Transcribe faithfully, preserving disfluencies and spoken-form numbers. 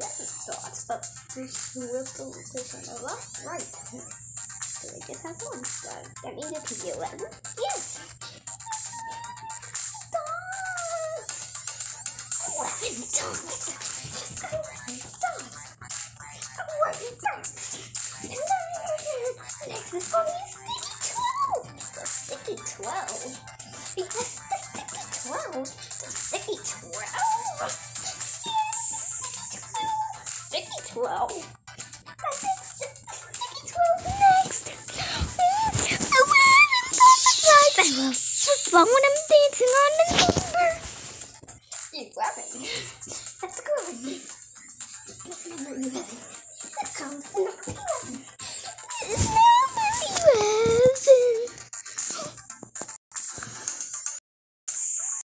dots, but there's with the location on the left, right. So we just have one. So that means it could be eleven. Yes. Dots. Eleven dots. Eleven dots. Eleven dots. And then next is going to be sticky twelve. The sticky twelve. Because the sticky twelve. The sticky twelve. Sticky twelve. That's it. Sticky twelve next. I will fun when I'm dancing on the number. eleven. That's good. That's number eleven. That comes number eleven.